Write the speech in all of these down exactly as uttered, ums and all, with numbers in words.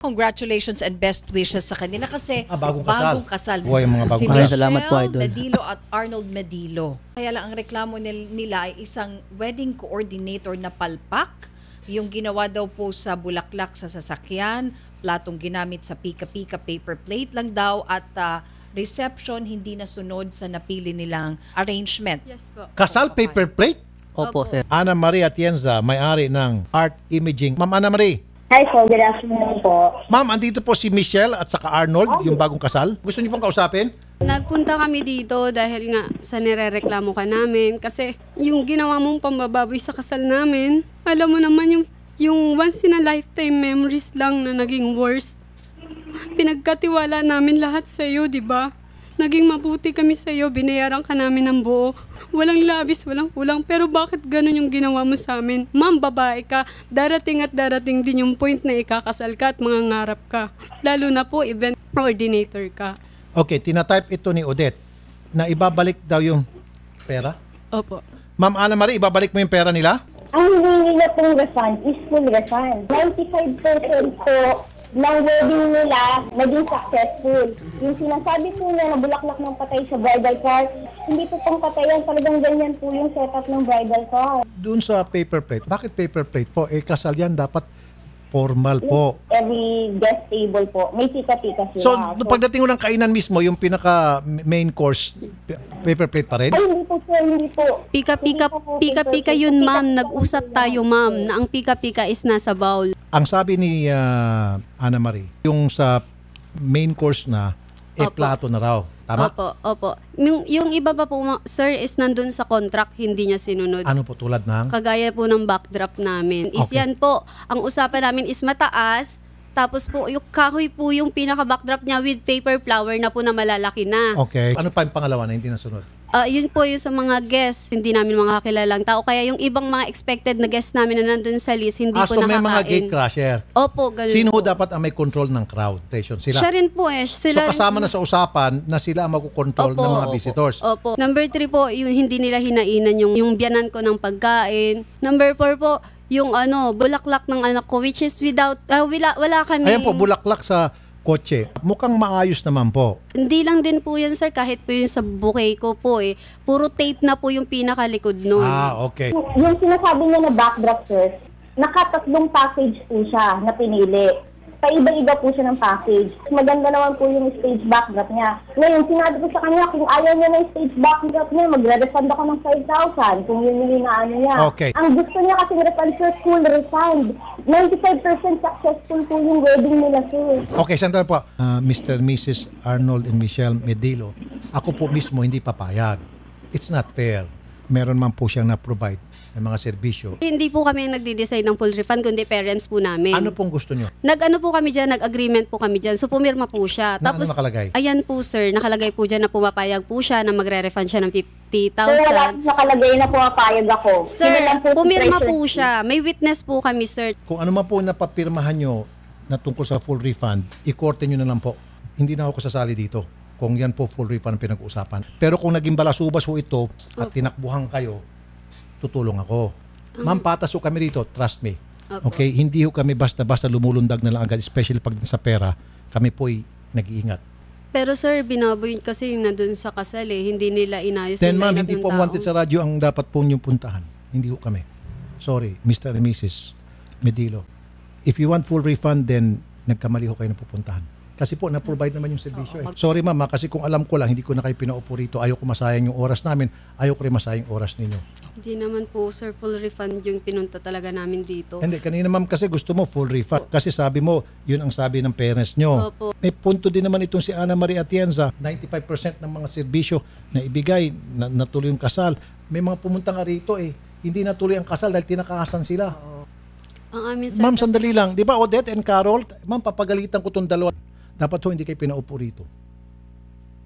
Congratulations and best wishes sa kanila kasi Ah, bagong bagong kasal. kasal. Buhay ang mga bagong si kasal. Michelle Salamat po, Idol. Medilo at Arnold Medilo. Kaya lang ang reklamo nil- nila ay isang wedding coordinator na palpak. Yung ginawa daw po sa bulaklak sa sasakyan, platong ginamit sa pika-pika paper plate lang daw at ah, reception hindi nasunod sa napili nilang arrangement. Yes po. Kasal paper plate? Opo, sir. Ana Maria Atienza, may-ari ng Art Imaging. Ma'am Ana Marie. Hi po, good afternoon po. Ma'am, andito po si Michelle at saka Arnold, yung bagong kasal. Gusto niyo pong kausapin? Nagpunta kami dito dahil nga sa nirereklamo ka namin kasi yung ginawa mong pambababoy sa kasal namin, alam mo naman yung, yung once in a lifetime memories lang na naging worst. Pinagkatiwala namin lahat sa iyo, di ba? Naging mabuti kami sa iyo, binayaran ka namin ng buo. Walang labis, walang kulang. Pero bakit ganun yung ginawa mo sa amin? Ma'am, babae ka. Darating at darating din yung point na ikakasal ka at mangangarap ka. Lalo na po, event coordinator ka. Okay, tinatype ito ni Odette na ibabalik daw yung pera. Opo. Ma'am Ana Marie, ibabalik mo yung pera nila? Ang hindi nila pong refund is full refund. ninety-five percent po ng wedding nila naging successful. Yung sinasabi po niya na bulaklak ng patay sa bridal car, hindi po pong patayan. Talagang ganyan po yung setup ng bridal car. Doon sa paper plate. Bakit paper plate po? Eh, kasal yan, dapat formal po. Every guest table po, may tika-tika sila. So, pagdating mo ng kainan mismo, yung pinaka main course, p- paper plate pa rin? Ay, hindi po sir, hindi po. Pika-pika, Hindi po pika-pika paper yun, plate. ma'am. Pika-pika Nag-usap po tayo, sila. ma'am, na ang pika-pika is nasa bowl. Ang sabi ni ah, Ana Marie, yung sa main course na, eh, Opo. plato na raw. Tama? Opo, opo. Yung, yung iba pa po, ma- sir, is nandun sa contract, hindi niya sinunod. Ano po tulad ng? Kagaya po ng backdrop namin. Is Okay. yan po, ang usapan namin is mataas, tapos po yung kahoy po yung pinaka-backdrop niya with paper flower na po na malalaki na. Okay. Ano pa yung pangalawa na hindi nasunod? Ah, yun po yung sa mga guests, hindi namin mga kakilalang tao. Kaya yung ibang mga expected na guests namin na nandun sa list, hindi Ah, po so may nakakain. mga gate crasher. Opo, ganun Sino ho po. dapat ang may control ng crowd? Station? Sila? Siya rin po eh. Sila So kasama na sa usapan na sila ang magkukontrol Opo. ng mga visitors. Opo. Number three po, yung hindi nila hinainan yung, yung biyanan ko ng pagkain. Number four po, yung ano, bulaklak ng anak ko, which is without, ah, wala, wala kami. Ayan po, bulaklak sa kotse. Mukhang maayos naman po. Hindi lang din po yan, sir, kahit po yung sa bouquet ko po eh. Puro tape na po yung pinakalikod nun. Ah, okay. Yung sinasabi niya na backdrop sir, nakatatlong package po siya na pinili. Paiba-iba po siya ng package. Maganda naman po yung stage backdrop niya. Ngayon, sinabi ko sa kanya, kung ayaw niya ng stage backdrop niya, magre-refund ako ng five thousand kung yun yung inaano niya. Okay. Ang gusto niya kasi refund sir, full refund. ninety-five percent successful po yung wedding nila sir. Okay, sandali po. Ah, Mister and Missus Arnold and Michelle Medilo, ako po mismo hindi papayag. It's not fair. Meron man po siyang na-provide ng mga serbisyo. Hindi po kami ang nagde-decide ng full refund, kundi parents po namin. Ano pong gusto nyo? Nag-ano po kami dyan, nag-agreement po kami dyan. So pumirma po siya. Na ano nakalagay? Ayan po sir, nakalagay po dyan na pumapayag po siya na magre-refund siya ng fifty Sir, wala thousand. nakalagay na pumapayag ako. Sir, Sino lang po si pumirma Treasurer po siya. May witness po kami sir. Kung ano man po napapirmahan nyo na tungkol sa full refund, i-korte nyo na lang po. Hindi na ako sasali dito kung yan po full refund pinag-uusapan. Pero kung naging balasubas po ito at tinakbuhan kayo, tutulong ako. Ma'am, patas ho kami rito, trust me. Opo. Okay, hindi ho kami basta-basta lumulundag na lang agad, especially pag sa pera, kami po'y nag-iingat. Pero sir, binaboy kasi yung nandun sa kasal eh. Hindi nila inayos Then yung ma'am, lineup hindi ng po tao. wanted sa radyo ang dapat po nyo puntahan. Hindi ho kami. Sorry, Mister and Missus Medilo. If you want full refund, then nagkamali ho kayo na pupuntahan. Kasi po, na-provide naman yung serbisyo eh. Sorry ma'am, ha, kasi kung alam ko lang, hindi ko na kayo pinaupo rito. Ayaw ko masayang yung oras namin. Ayaw ko rin masayang yung oras ninyo. Hindi naman po sir, full refund yung pinunta talaga namin dito. Hindi, kanina ma'am kasi gusto mo full refund. Kasi sabi mo, yun ang sabi ng parents nyo. Opo. May punto din naman itong si Ana Maria Atienza. ninety-five percent ng mga serbisyo na ibigay, na, natuloy yung kasal. May mga pumunta nga rito eh. Hindi natuloy ang kasal dahil tinakasan sila. Ang amin sir, Ma'am, kasi- sandali lang. Di ba Odette and Carol? Ma'am, papagalitan ko itong dalawa. Dapat ho, hindi kayo pinaupo rito.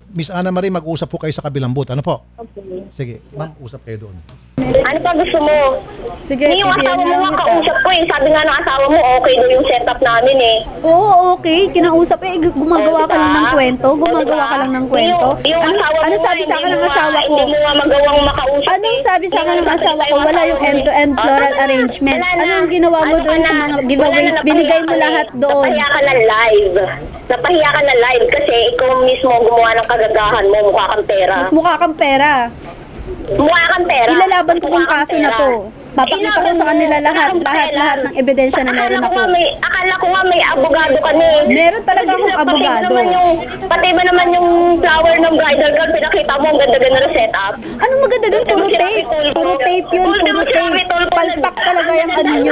Miss Ana Marie, mag-usap po kayo sa kabilang booth. Ano po? Okay. Sige, ma'am, usap kayo doon. Ano pa gusto mo? Sige, Yung bibigyan asawa mo lang nga kita. kausap ko eh. Sabi nga ng asawa mo, okay daw yung setup namin eh. Oo, okay. Kinausap eh. Gumagawa ka lang ng kwento. Gumagawa ka lang ng kwento. Yung, yung Ano, asawa ano mo sabi nga, sa akin hindi ng mo asawa nga- ko? Hindi mo nga magawang makausap Anong eh. sabi sa akin ng Hindi mo asawa sabi ko? sa'yo Wala yung asawa mo end-to-end eh. floral Wala na. arrangement. Wala na. Anong ginawa mo Ano doon ka sa na? mga Wala giveaways? na, Binigay mo napahiya ka lahat na eh. doon. Napahiya ka na live. Napahiya ka na live kasi ikaw mismo gumawa ng kagagahan mo. Mukha kang pera. Mas mukha kang pera. Mukha kang pera. Ilalaban ko tong Mukha kang kaso na pera. to. Papakita ko sa kanila Ilaban mo. lahat, Wala kang lahat, pera. lahat ng ebidensya na meron Akala ko ako. nga may, akala ko nga may abogado ka na eh. Meron talaga akong Pati ba abogado. naman yung, pati ba naman yung flower ng bridal gown, pinakita mo ang ganda-ganda na setup? Anong maganda doon? Puro tape. Puro tape yun, puro tape. Palpak talaga yung ano nyo.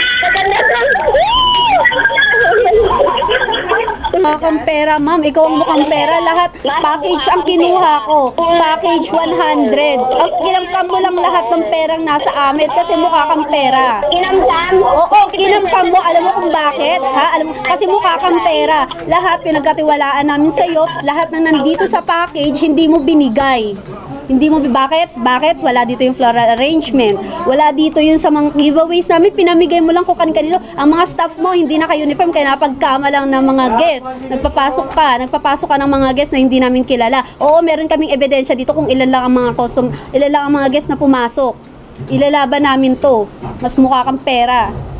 Mukha kang pera, ma'am. Ikaw ang mukhang pera. Lahat, package ang kinuha ko. Package one hundred. Ang kinamkam mo lang lahat ng perang nasa amin kasi mukha kang pera. Kinamtam? Oo, kinamkam mo. Alam mo kung bakit? Ha? Alam mo, kasi mukha kang pera. Lahat pinagkatiwalaan namin sa'yo. Lahat na nandito sa package, hindi mo binigay. Hindi mo, bakit? Bakit? Wala dito yung floral arrangement. Wala dito yung sa mga giveaways namin. Pinamigay mo lang kung kan-kanino. Ang mga staff mo, hindi naka-uniform. Kaya napagkama lang ng mga guest. Nagpapasok ka. Nagpapasok ka ng mga guest na hindi namin kilala. Oo, meron kaming ebidensya dito kung ilan lang ang mga custom, ilan lang ang mga guest na pumasok. Ilalaban namin to. Mas mukha kang pera.